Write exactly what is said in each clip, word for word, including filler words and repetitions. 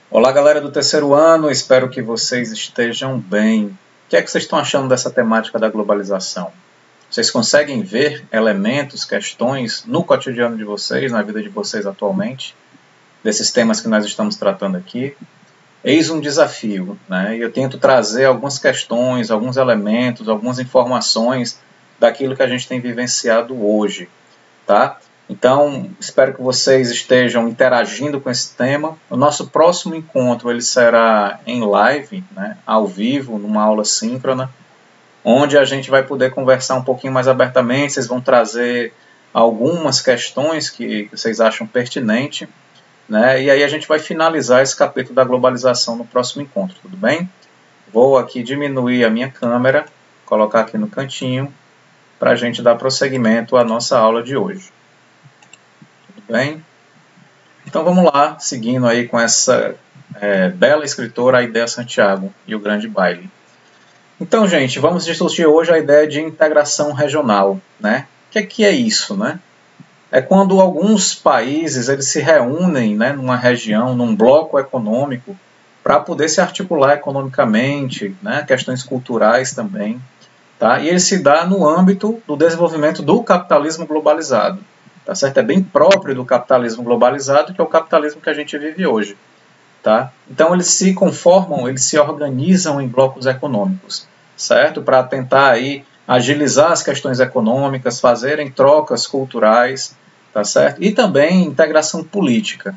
Olá, galera do terceiro ano, espero que vocês estejam bem. O que é que vocês estão achando dessa temática da globalização? Vocês conseguem ver elementos, questões no cotidiano de vocês, na vida de vocês atualmente, desses temas que nós estamos tratando aqui? Eis um desafio, né? E eu tento trazer algumas questões, alguns elementos, algumas informações daquilo que a gente tem vivenciado hoje, tá? Então, espero que vocês estejam interagindo com esse tema. O nosso próximo encontro ele será em live, né, ao vivo, numa aula síncrona, onde a gente vai poder conversar um pouquinho mais abertamente. Vocês vão trazer algumas questões que vocês acham pertinentes, né, e aí a gente vai finalizar esse capítulo da globalização no próximo encontro, tudo bem? Vou aqui diminuir a minha câmera, colocar aqui no cantinho, para a gente dar prosseguimento à nossa aula de hoje. Bem, então vamos lá, seguindo aí com essa é, bela escritora, Aidéa Santiago e o Grande Baile. Então, gente, vamos discutir hoje a ideia de integração regional, né? O que é, que é isso, né? É quando alguns países eles se reúnem, né, numa região, num bloco econômico, para poder se articular economicamente, né, questões culturais também, tá? E ele se dá no âmbito do desenvolvimento do capitalismo globalizado. Tá certo? É bem próprio do capitalismo globalizado, que é o capitalismo que a gente vive hoje. Tá? Então, eles se conformam, eles se organizam em blocos econômicos, certo? Para tentar aí agilizar as questões econômicas, fazerem trocas culturais, tá certo? E também integração política.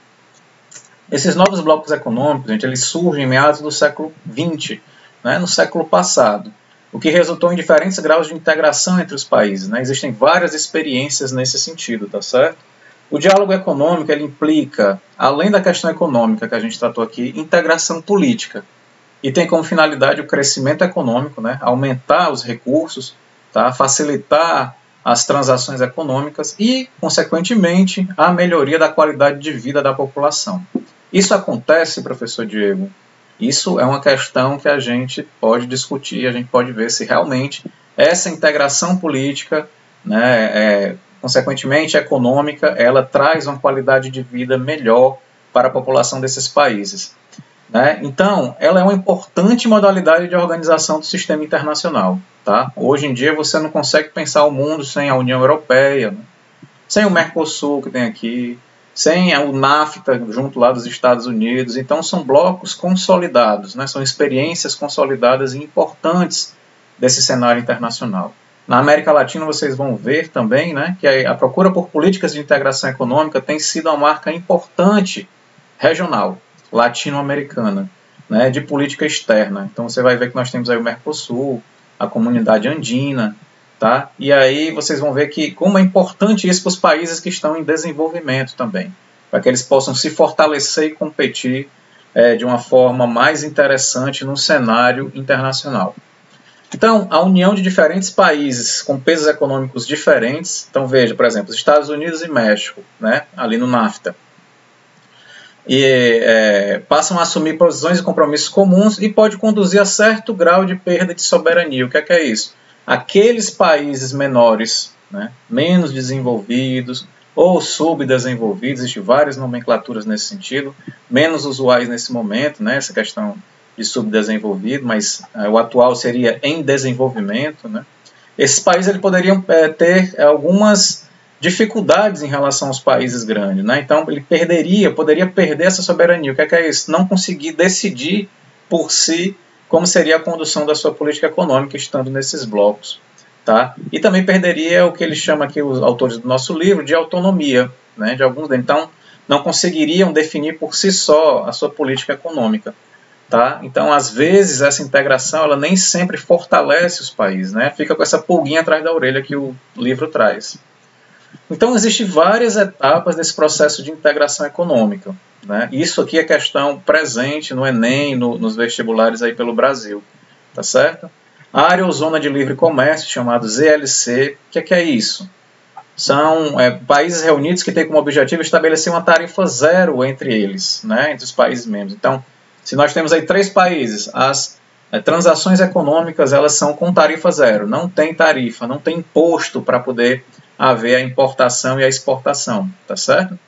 Esses novos blocos econômicos, gente, eles surgem em meados do século vinte, né? No século passado, o que resultou em diferentes graus de integração entre os países, né? Existem várias experiências nesse sentido, tá certo? O diálogo econômico ele implica, além da questão econômica que a gente tratou aqui, integração política. E tem como finalidade o crescimento econômico, né? Aumentar os recursos, tá? Facilitar as transações econômicas e, consequentemente, a melhoria da qualidade de vida da população. Isso acontece, professor Diego? Isso é uma questão que a gente pode discutir, a gente pode ver se realmente essa integração política, né, é, consequentemente econômica, ela traz uma qualidade de vida melhor para a população desses países. Né? Então, ela é uma importante modalidade de organização do sistema internacional. Tá? Hoje em dia você não consegue pensar o mundo sem a União Europeia, né? Sem o Mercosul que tem aqui, sem o NAFTA junto lá dos Estados Unidos. Então são blocos consolidados, né? São experiências consolidadas e importantes desse cenário internacional. Na América Latina vocês vão ver também, né, que a procura por políticas de integração econômica tem sido uma marca importante regional, latino-americana, né, de política externa. Então você vai ver que nós temos aí o Mercosul, a comunidade andina, tá? E aí vocês vão ver que como é importante isso para os países que estão em desenvolvimento também, para que eles possam se fortalecer e competir é, de uma forma mais interessante no cenário internacional. Então, a união de diferentes países com pesos econômicos diferentes, então veja, por exemplo, Estados Unidos e México, né, ali no NAFTA, e é, passam a assumir posições e compromissos comuns e pode conduzir a certo grau de perda de soberania. O que é, que é isso? Aqueles países menores, né, menos desenvolvidos ou subdesenvolvidos, existem várias nomenclaturas nesse sentido, menos usuais nesse momento, né, essa questão de subdesenvolvido, mas é, o atual seria em desenvolvimento. Né. Esses países ele, poderiam é, ter é, algumas dificuldades em relação aos países grandes. Né, então ele perderia, poderia perder essa soberania. O que é, que é isso? Não conseguir decidir por si como seria a condução da sua política econômica estando nesses blocos. Tá? E também perderia o que eles chamam aqui, os autores do nosso livro, de autonomia, né, de alguns deles. Então, não conseguiriam definir por si só a sua política econômica. Tá? Então, às vezes, essa integração ela nem sempre fortalece os países, né? Fica com essa pulguinha atrás da orelha que o livro traz. Então, existem várias etapas desse processo de integração econômica. Né? Isso aqui é questão presente no Enem, no, nos vestibulares aí pelo Brasil. Tá certo? A área ou zona de livre comércio, chamado Z L C, o que é, que é isso? São é, países reunidos que têm como objetivo estabelecer uma tarifa zero entre eles, né? Entre os países membros. Então, se nós temos aí três países, as é, transações econômicas elas são com tarifa zero. Não tem tarifa, não tem imposto para poder haver a importação e a exportação. Tá certo?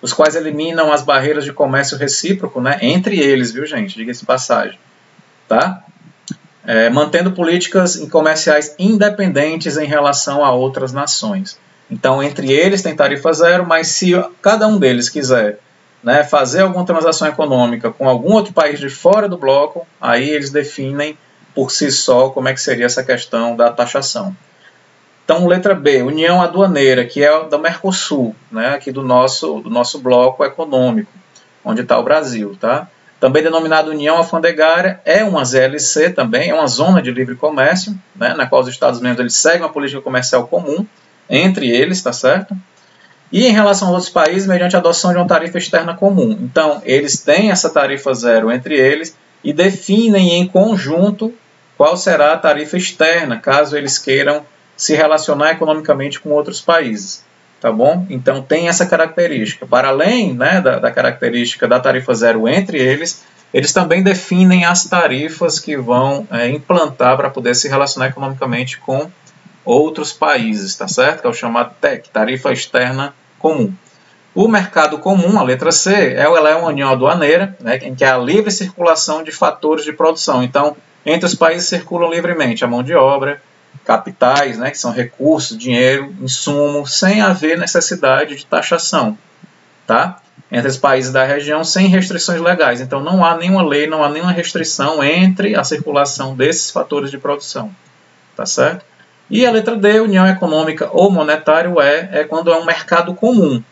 os quais eliminam as barreiras de comércio recíproco, né, entre eles, viu, gente? Diga-se de passagem. Tá? É, mantendo políticas comerciais independentes em relação a outras nações. Então, entre eles tem tarifa zero, mas se cada um deles quiser, né, fazer alguma transação econômica com algum outro país de fora do bloco, aí eles definem por si só como é que seria essa questão da taxação. Então, letra B, União Aduaneira, que é da Mercosul, né, aqui do nosso, do nosso bloco econômico, onde está o Brasil. Tá? Também denominada União Alfandegária, é uma Z L C também, é uma zona de livre comércio, né, na qual os Estados-membros eles seguem uma política comercial comum, entre eles, tá certo? E em relação aos outros países, mediante a adoção de uma tarifa externa comum. Então, eles têm essa tarifa zero entre eles e definem em conjunto qual será a tarifa externa, caso eles queiram se relacionar economicamente com outros países. Tá bom? Então, tem essa característica. Para além, né, da, da característica da tarifa zero entre eles, eles também definem as tarifas que vão é, implantar para poder se relacionar economicamente com outros países, tá certo? Que é o chamado T E C, Tarifa Externa Comum. O mercado comum, a letra C, ela é uma união aduaneira, né, em que há a livre circulação de fatores de produção. Então, entre os países circulam livremente a mão de obra, capitais, né, que são recursos, dinheiro, insumo, sem haver necessidade de taxação, tá? Entre os países da região, sem restrições legais. Então, não há nenhuma lei, não há nenhuma restrição entre a circulação desses fatores de produção, tá certo? E a letra D, União Econômica ou Monetária, é, é quando é um mercado comum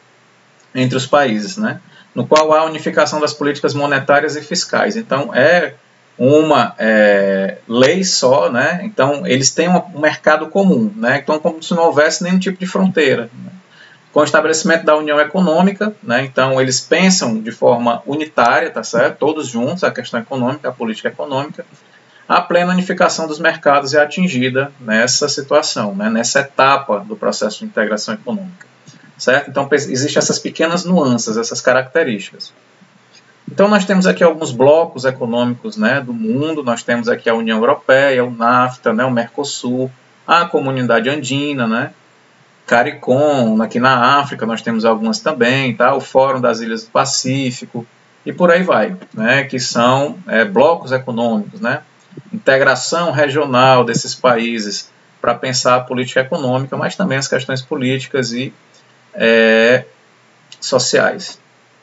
entre os países, né, no qual há a unificação das políticas monetárias e fiscais. Então, é uma é, lei só, né? Então eles têm um mercado comum, né? Então, como se não houvesse nenhum tipo de fronteira, né? Com o estabelecimento da União Econômica, né? Então eles pensam de forma unitária, tá certo? Todos juntos, a questão econômica, a política econômica. A plena unificação dos mercados é atingida nessa situação, né? Nessa etapa do processo de integração econômica, certo? Então existem essas pequenas nuances, essas características. Então, nós temos aqui alguns blocos econômicos, né, do mundo. Nós temos aqui a União Europeia, o NAFTA, né, o Mercosul, a Comunidade Andina, né, CARICOM. Aqui na África nós temos algumas também, tá, o Fórum das Ilhas do Pacífico, e por aí vai, né, que são é, blocos econômicos, né, integração regional desses países para pensar a política econômica, mas também as questões políticas e é, sociais.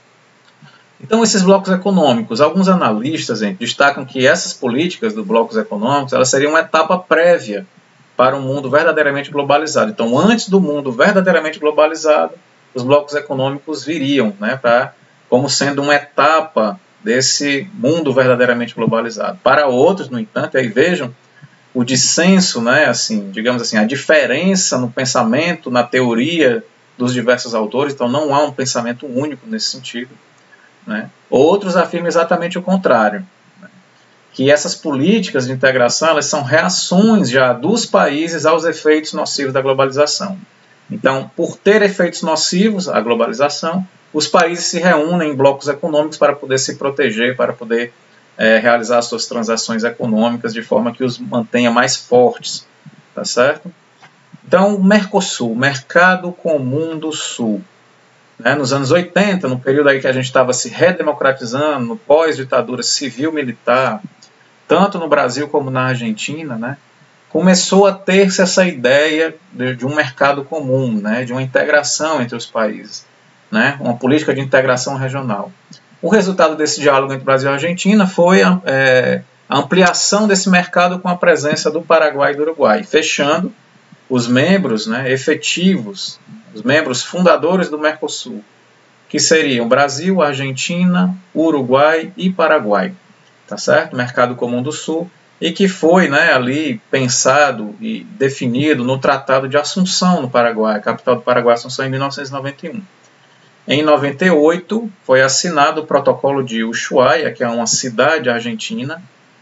Então, esses blocos econômicos, alguns analistas, gente, destacam que essas políticas dos blocos econômicos, elas seriam uma etapa prévia para um mundo verdadeiramente globalizado. Então, antes do mundo verdadeiramente globalizado, os blocos econômicos viriam, né, pra, como sendo uma etapa desse mundo verdadeiramente globalizado. Para outros, no entanto, aí vejam o dissenso, né, assim, digamos assim, a diferença no pensamento, na teoria dos diversos autores. Então, não há um pensamento único nesse sentido. Né? Outros afirmam exatamente o contrário, né? Que essas políticas de integração elas são reações já dos países aos efeitos nocivos da globalização. Então, por ter efeitos nocivos à globalização, os países se reúnem em blocos econômicos para poder se proteger, para poder é, realizar as suas transações econômicas de forma que os mantenha mais fortes, tá certo? Então, o Mercosul, Mercado Comum do Sul. Né, nos anos oitenta, no período aí que a gente estava se redemocratizando, no pós-ditadura civil-militar, tanto no Brasil como na Argentina, né, começou a ter-se essa ideia de, de um mercado comum, né, de uma integração entre os países, né, uma política de integração regional. O resultado desse diálogo entre Brasil e Argentina foi a, é, a ampliação desse mercado com a presença do Paraguai e do Uruguai, fechando os membros, né, efetivos, os membros fundadores do Mercosul, que seriam Brasil, Argentina, Uruguai e Paraguai, tá certo? Mercado Comum do Sul, e que foi, né, ali pensado e definido no Tratado de Assunção no Paraguai, a capital do Paraguai, Assunção, em mil novecentos e noventa e um. Em noventa e oito, foi assinado o Protocolo de Ushuaia, que é uma cidade argentina,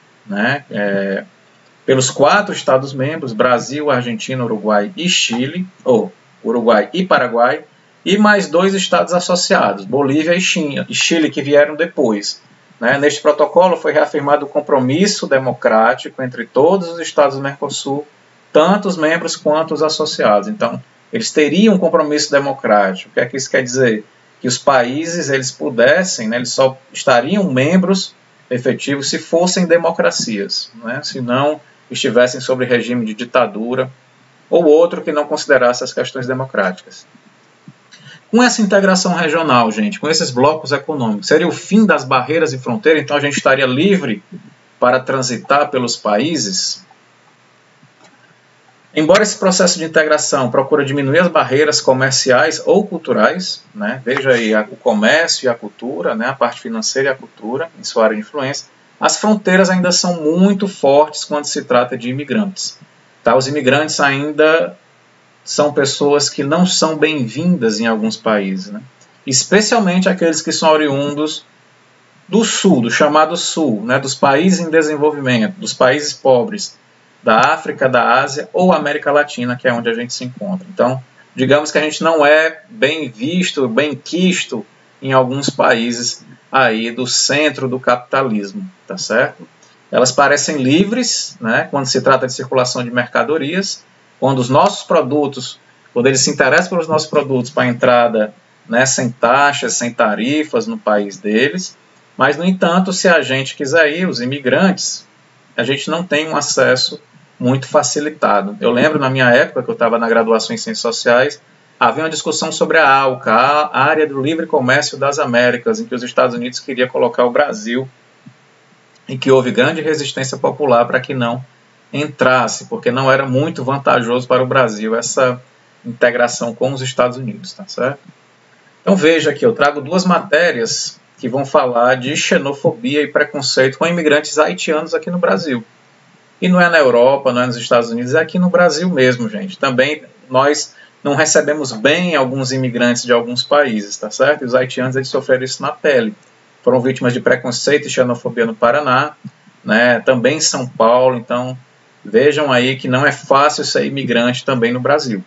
né, é, pelos quatro Estados-membros, Brasil, Argentina, Uruguai e Chile, ou Uruguai e Paraguai, e mais dois estados associados, Bolívia e Chile, que vieram depois. Né? Neste protocolo foi reafirmado o compromisso democrático entre todos os estados do Mercosul, tanto os membros quanto os associados. Então, eles teriam um compromisso democrático. O que é que isso quer dizer? que os países eles pudessem, né, eles só estariam membros efetivos se fossem democracias, né, se não estivessem sob regime de ditadura ou outro que não considerasse as questões democráticas. Com essa integração regional, gente, com esses blocos econômicos, seria o fim das barreiras e fronteiras, então a gente estaria livre para transitar pelos países? Embora esse processo de integração procure diminuir as barreiras comerciais ou culturais, né, veja aí o comércio e a cultura, né, a parte financeira e a cultura, em sua área de influência, as fronteiras ainda são muito fortes quando se trata de imigrantes. Tá? Os imigrantes ainda são pessoas que não são bem-vindas em alguns países, né? Especialmente aqueles que são oriundos do sul, do chamado sul, né? Dos países em desenvolvimento, dos países pobres, da África, da Ásia ou América Latina, que é onde a gente se encontra. Então, digamos que a gente não é bem visto, bem quisto em alguns países aí do centro do capitalismo, tá certo? Elas parecem livres, né? Quando se trata de circulação de mercadorias, quando os nossos produtos, quando eles se interessam pelos nossos produtos para entrada, né, sem taxas, sem tarifas no país deles, mas, no entanto, se a gente quiser ir, os imigrantes, a gente não tem um acesso muito facilitado. Eu lembro, na minha época, que eu estava na graduação em Ciências Sociais, havia uma discussão sobre a ALCA, a Área do Livre Comércio das Américas, em que os Estados Unidos queria colocar o Brasil, e que houve grande resistência popular para que não entrasse, porque não era muito vantajoso para o Brasil essa integração com os Estados Unidos, tá certo? Então veja aqui, eu trago duas matérias que vão falar de xenofobia e preconceito com imigrantes haitianos aqui no Brasil. E não é na Europa, não é nos Estados Unidos, é aqui no Brasil mesmo, gente. Também nós não recebemos bem alguns imigrantes de alguns países, tá certo? E os haitianos eles sofreram isso na pele. Foram vítimas de preconceito e xenofobia no Paraná, né? Também em São Paulo, então vejam aí que não é fácil ser imigrante também no Brasil.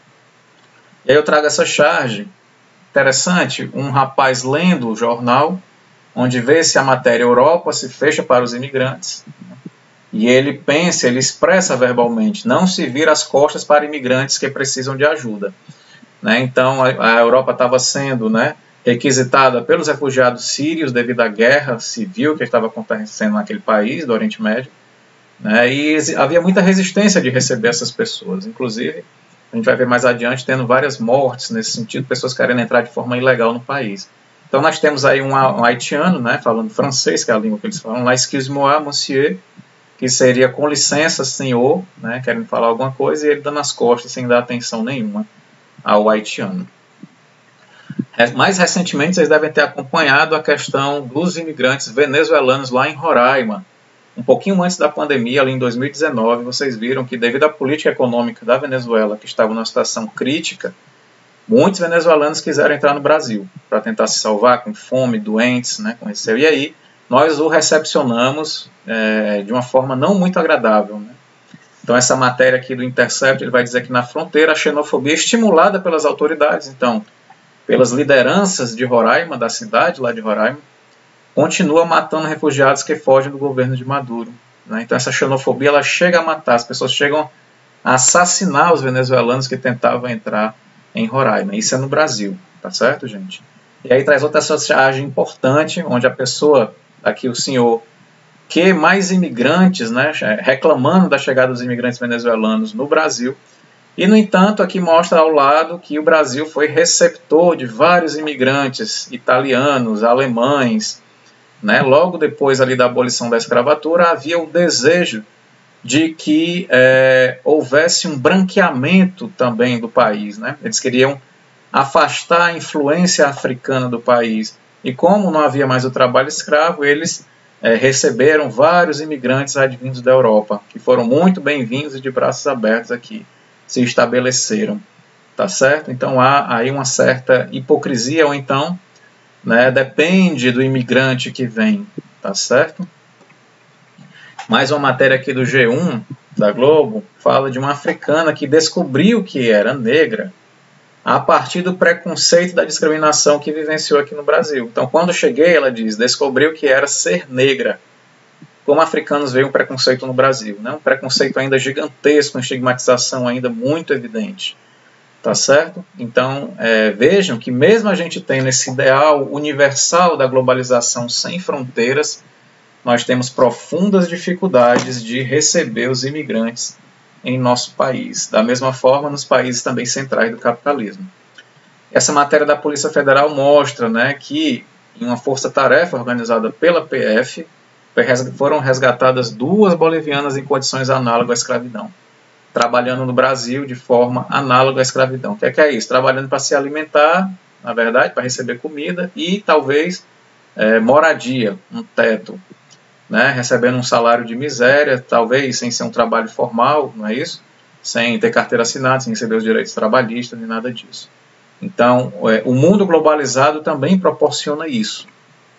E aí eu trago essa charge interessante, um rapaz lendo o jornal, onde vê se a matéria Europa se fecha para os imigrantes, e ele pensa, ele expressa verbalmente, não se vira as costas para imigrantes que precisam de ajuda. Né? Então a, a Europa estava sendo, né, requisitada pelos refugiados sírios devido à guerra civil que estava acontecendo naquele país, do Oriente Médio. Né, e havia muita resistência de receber essas pessoas, inclusive a gente vai ver mais adiante tendo várias mortes nesse sentido, pessoas querendo entrar de forma ilegal no país. Então nós temos aí um, um haitiano, né, falando francês, que é a língua que eles falam, lá, excuse-moi, monsieur, que seria com licença, senhor, né, querendo falar alguma coisa, e ele dando as costas sem dar atenção nenhuma ao haitiano. Mais recentemente vocês devem ter acompanhado a questão dos imigrantes venezuelanos lá em Roraima. Um pouquinho antes da pandemia, ali em dois mil e dezenove, vocês viram que devido à política econômica da Venezuela, que estava numa situação crítica, muitos venezuelanos quiseram entrar no Brasil para tentar se salvar com fome, doentes, né, com receio. E aí nós o recepcionamos é, de uma forma não muito agradável. Né? Então essa matéria aqui do Intercept, ele vai dizer que na fronteira a xenofobia é estimulada pelas autoridades, então pelas lideranças de Roraima, da cidade lá de Roraima, continua matando refugiados que fogem do governo de Maduro. Né? Então essa xenofobia ela chega a matar, as pessoas chegam a assassinar os venezuelanos que tentavam entrar em Roraima. Isso é no Brasil, tá certo, gente? E aí traz outra charge importante, onde a pessoa, aqui o senhor, que mais imigrantes, né, reclamando da chegada dos imigrantes venezuelanos no Brasil, e, no entanto, aqui mostra ao lado que o Brasil foi receptor de vários imigrantes italianos, alemães. Né? Logo depois ali da abolição da escravatura, havia o desejo de que é, houvesse um branqueamento também do país. Né? Eles queriam afastar a influência africana do país. E como não havia mais o trabalho escravo, eles é, receberam vários imigrantes advindos da Europa, que foram muito bem-vindos e de braços abertos aqui se estabeleceram, tá certo? Então há aí uma certa hipocrisia, ou então, né, depende do imigrante que vem, tá certo? Mais uma matéria aqui do G um, da Globo, fala de uma africana que descobriu que era negra a partir do preconceito e da discriminação que vivenciou aqui no Brasil. Então, quando cheguei, ela diz, descobriu que era ser negra. Como africanos veem um preconceito no Brasil, né? Um preconceito ainda gigantesco, uma estigmatização ainda muito evidente. Tá certo? Então, é, vejam que mesmo a gente tendo esse ideal universal da globalização sem fronteiras, nós temos profundas dificuldades de receber os imigrantes em nosso país. Da mesma forma, nos países também centrais do capitalismo. Essa matéria da Polícia Federal mostra, né, que em uma força-tarefa organizada pela P F, foram resgatadas duas bolivianas em condições análogas à escravidão, trabalhando no Brasil de forma análoga à escravidão. O que é, que é isso? Trabalhando para se alimentar, na verdade, para receber comida e talvez é, moradia, um teto, né? Recebendo um salário de miséria, talvez sem ser um trabalho formal, não é isso? Sem ter carteira assinada, sem receber os direitos trabalhistas, nem nada disso. Então, é, o mundo globalizado também proporciona isso.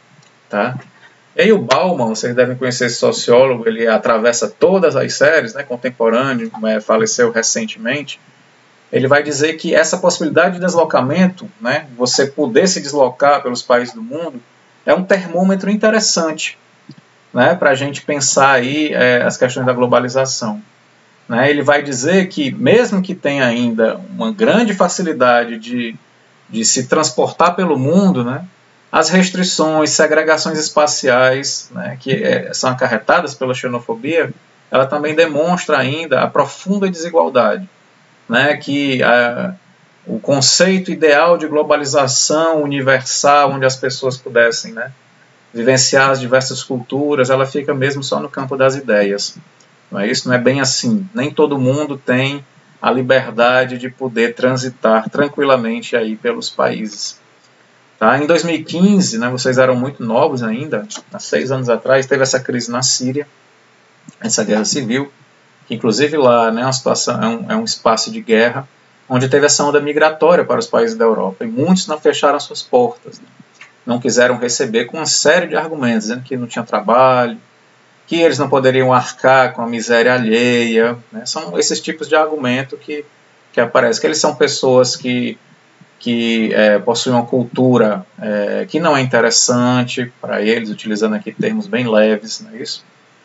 Tá? E aí o Bauman, vocês devem conhecer esse sociólogo, ele atravessa todas as séries, né, contemporâneo, é, faleceu recentemente. Ele vai dizer que essa possibilidade de deslocamento, né, você poder se deslocar pelos países do mundo, é um termômetro interessante, né, para a gente pensar aí é, as questões da globalização. Né? Ele vai dizer que mesmo que tenha ainda uma grande facilidade de, de se transportar pelo mundo, né, as restrições, segregações espaciais, né, que é, são acarretadas pela xenofobia, ela também demonstra ainda a profunda desigualdade, né, que a, o conceito ideal de globalização universal, onde as pessoas pudessem, né, vivenciar as diversas culturas, ela fica mesmo só no campo das ideias. Não é isso? Não é bem assim. Nem todo mundo tem a liberdade de poder transitar tranquilamente aí pelos países. Tá? Em dois mil e quinze, né, vocês eram muito novos ainda, há seis anos atrás, teve essa crise na Síria, essa guerra civil, que inclusive lá, né, uma situação, é, um, é um espaço de guerra, onde teve essa onda migratória para os países da Europa, e muitos não fecharam suas portas, né? Não quiseram receber com uma série de argumentos, dizendo que não tinha trabalho, que eles não poderiam arcar com a miséria alheia, né? São esses tipos de argumento que, que aparecem, que eles são pessoas que, que é, possuem uma cultura é, que não é interessante para eles, utilizando aqui termos bem leves, não é isso?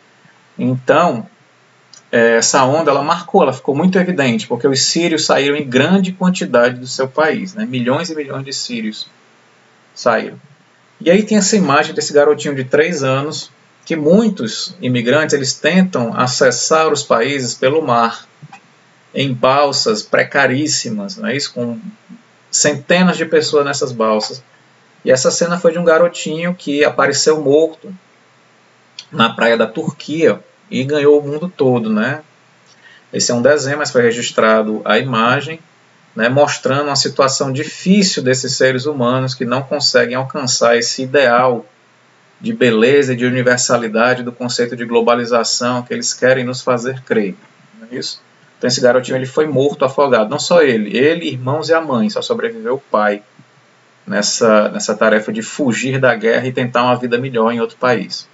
Então, é, essa onda, ela marcou, ela ficou muito evidente, porque os sírios saíram em grande quantidade do seu país, né? Milhões e milhões de sírios saíram. E aí tem essa imagem desse garotinho de três anos, que muitos imigrantes eles tentam acessar os países pelo mar, em balsas precaríssimas, não é isso? Com centenas de pessoas nessas balsas. E essa cena foi de um garotinho que apareceu morto na praia da Turquia e ganhou o mundo todo, né? Esse é um desenho, mas foi registrado a imagem, né, mostrando uma situação difícil desses seres humanos que não conseguem alcançar esse ideal de beleza e de universalidade do conceito de globalização que eles querem nos fazer crer. Não é isso? Então esse garotinho ele foi morto, afogado. Não só ele, ele, irmãos e a mãe, só sobreviveu o pai nessa, nessa tarefa de fugir da guerra e tentar uma vida melhor em outro país.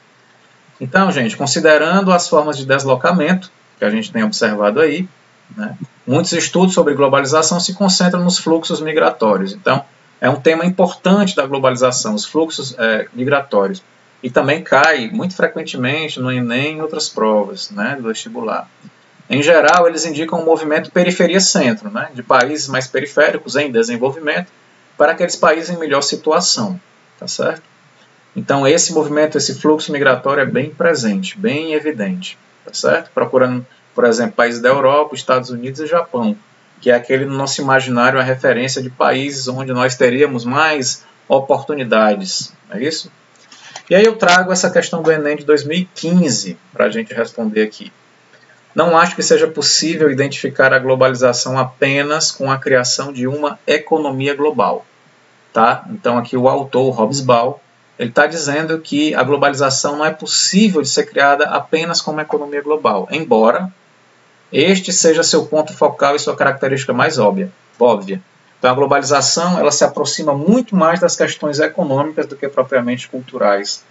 Então, gente, considerando as formas de deslocamento que a gente tem observado aí, né, muitos estudos sobre globalização se concentram nos fluxos migratórios. Então, é um tema importante da globalização, os fluxos é, migratórios. E também cai muito frequentemente no Enem e em outras provas, né, do vestibular. Em geral, eles indicam um movimento periferia-centro, né, de países mais periféricos em desenvolvimento para aqueles países em melhor situação. Tá certo? Então, esse movimento, esse fluxo migratório é bem presente, bem evidente. Tá certo? Procurando, por exemplo, países da Europa, Estados Unidos e Japão, que é aquele no nosso imaginário a referência de países onde nós teríamos mais oportunidades, não é isso? E aí eu trago essa questão do Enem de dois mil e quinze para a gente responder aqui. Não acho que seja possível identificar a globalização apenas com a criação de uma economia global. Tá? Então aqui o autor, Hobsbawm, ele está dizendo que a globalização não é possível de ser criada apenas com uma economia global, embora este seja seu ponto focal e sua característica mais óbvia. óbvia. Então a globalização ela se aproxima muito mais das questões econômicas do que propriamente culturais.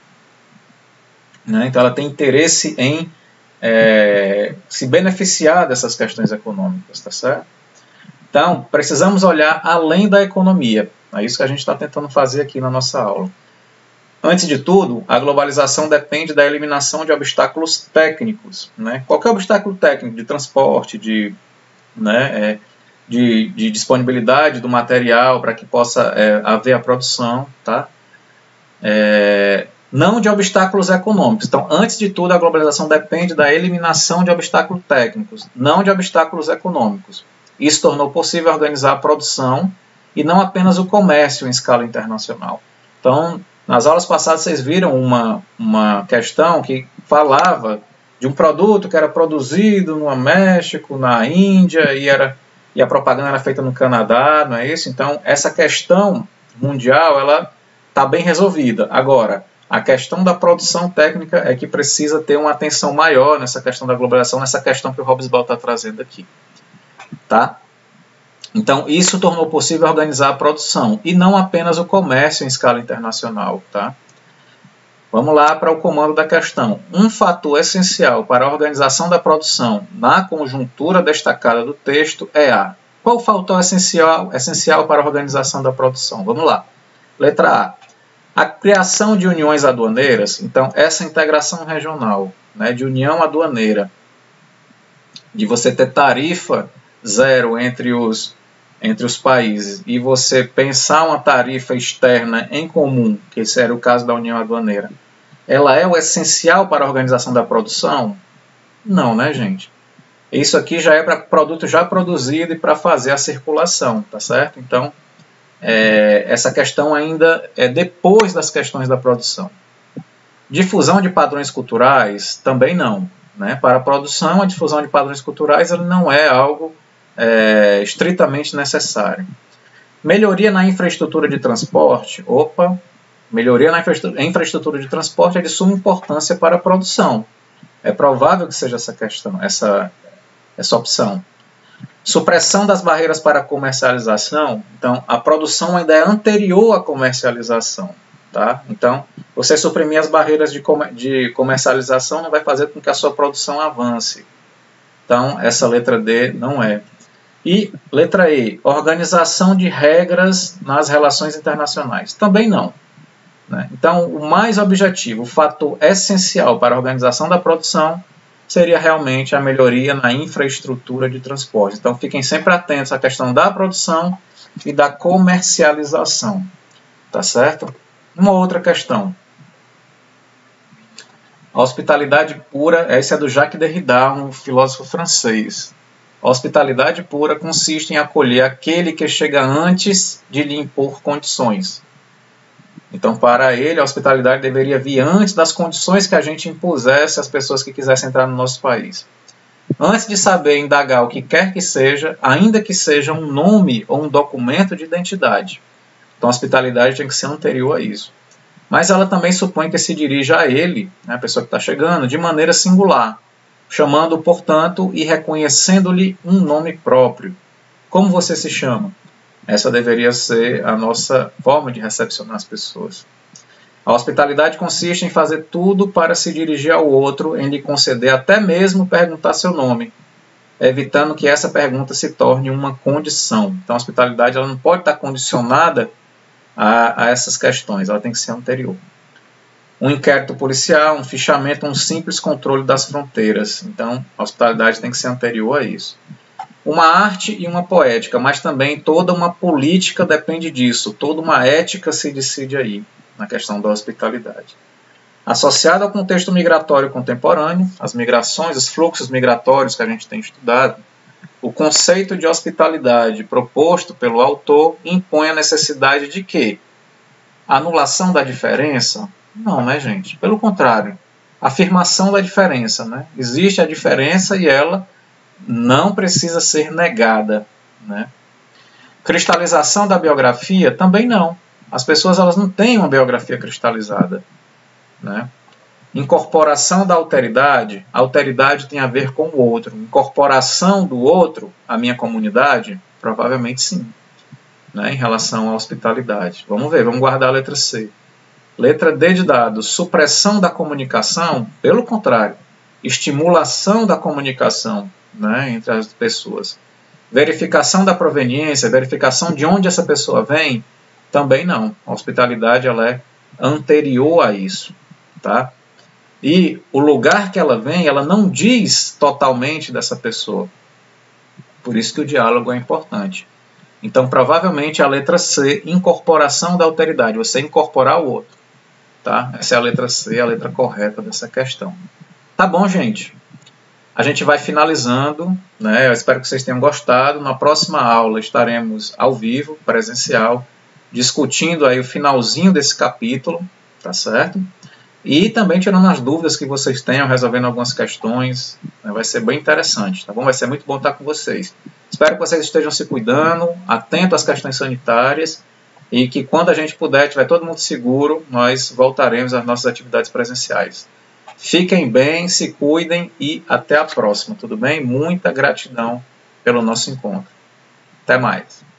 Né? Então ela tem interesse em é, se beneficiar dessas questões econômicas, tá certo? Então precisamos olhar além da economia. É isso que a gente está tentando fazer aqui na nossa aula. Antes de tudo, a globalização depende da eliminação de obstáculos técnicos. Né? Qualquer obstáculo técnico de transporte, de, né, é, de, de disponibilidade do material para que possa é, haver a produção, tá? É, não de obstáculos econômicos. Então, antes de tudo, a globalização depende da eliminação de obstáculos técnicos, não de obstáculos econômicos. Isso tornou possível organizar a produção e não apenas o comércio em escala internacional. Então, nas aulas passadas, vocês viram uma, uma questão que falava de um produto que era produzido no México, na Índia, e, era, e a propaganda era feita no Canadá, não é isso? Então, essa questão mundial, ela está bem resolvida. Agora, a questão da produção técnica é que precisa ter uma atenção maior nessa questão da globalização, nessa questão que o Hobsbawm está trazendo aqui. Tá? Então, isso tornou possível organizar a produção, e não apenas o comércio em escala internacional. Tá? Vamos lá para o comando da questão. Um fator essencial para a organização da produção na conjuntura destacada do texto é a... Qual o fator essencial, essencial para a organização da produção? Vamos lá. Letra A. A criação de uniões aduaneiras, então essa integração regional, né, de união aduaneira, de você ter tarifa zero entre os, entre os países e você pensar uma tarifa externa em comum, que esse era o caso da união aduaneira, ela é o essencial para a organização da produção? Não, né, gente? Isso aqui já é para produto já produzido e para fazer a circulação, tá certo? Então, É, essa questão ainda é depois das questões da produção. Difusão de padrões culturais, também não. Né? Para a produção, a difusão de padrões culturais ele não é algo é, estritamente necessário. Melhoria na infraestrutura de transporte. Opa, melhoria na infraestrutura de transporte é de suma importância para a produção. É provável que seja essa questão, essa, essa opção. Supressão das barreiras para a comercialização. Então, a produção ainda é anterior à comercialização. Tá? Então, você suprimir as barreiras de, comer de comercialização não vai fazer com que a sua produção avance. Então, essa letra D não é. E, letra E, organização de regras nas relações internacionais. Também não. Né? Então, o mais objetivo, o fator essencial para a organização da produção seria realmente a melhoria na infraestrutura de transporte. Então, fiquem sempre atentos à questão da produção e da comercialização. Tá certo? Uma outra questão. A hospitalidade pura, essa é do Jacques Derrida, um filósofo francês. A hospitalidade pura consiste em acolher aquele que chega antes de lhe impor condições. Então, para ele, a hospitalidade deveria vir antes das condições que a gente impusesse às pessoas que quisessem entrar no nosso país. Antes de saber indagar o que quer que seja, ainda que seja um nome ou um documento de identidade. Então, a hospitalidade tem que ser anterior a isso. Mas ela também supõe que se dirija a ele, né, a pessoa que está chegando, de maneira singular, chamando-o, portanto, e reconhecendo-lhe um nome próprio. Como você se chama? Essa deveria ser a nossa forma de recepcionar as pessoas. A hospitalidade consiste em fazer tudo para se dirigir ao outro, em lhe conceder até mesmo perguntar seu nome, evitando que essa pergunta se torne uma condição. Então, a hospitalidade ela não pode estar condicionada a, a essas questões, ela tem que ser anterior. Um inquérito policial, um fichamento, um simples controle das fronteiras. Então, a hospitalidade tem que ser anterior a isso. Uma arte e uma poética, mas também toda uma política depende disso, toda uma ética se decide aí, na questão da hospitalidade. Associado ao contexto migratório contemporâneo, as migrações, os fluxos migratórios que a gente tem estudado, o conceito de hospitalidade proposto pelo autor impõe a necessidade de quê? Anulação da diferença? Não, né, gente? Pelo contrário, afirmação da diferença, né? Existe a diferença e ela não precisa ser negada, né? Cristalização da biografia? Também não. As pessoas elas não têm uma biografia cristalizada, né? Incorporação da alteridade? A alteridade tem a ver com o outro. Incorporação do outro à minha comunidade? Provavelmente sim, né? Em relação à hospitalidade. Vamos ver, vamos guardar a letra C. Letra D de dado. Supressão da comunicação? Pelo contrário. Estimulação da comunicação, né, entre as pessoas. Verificação da proveniência, verificação de onde essa pessoa vem, também não. A hospitalidade ela é anterior a isso. Tá? E o lugar que ela vem, ela não diz totalmente dessa pessoa. Por isso que o diálogo é importante. Então, provavelmente a letra C, incorporação da alteridade, você incorporar o outro. Tá? Essa é a letra C, a letra correta dessa questão. Tá bom, gente? A gente vai finalizando, né? Eu espero que vocês tenham gostado. Na próxima aula estaremos ao vivo, presencial, discutindo aí o finalzinho desse capítulo, tá certo? E também tirando as dúvidas que vocês tenham, resolvendo algumas questões, né? Vai ser bem interessante, tá bom? Vai ser muito bom estar com vocês. Espero que vocês estejam se cuidando, atentos às questões sanitárias, e que quando a gente puder, tiver todo mundo seguro, nós voltaremos às nossas atividades presenciais. Fiquem bem, se cuidem e até a próxima, tudo bem? Muita gratidão pelo nosso encontro. Até mais.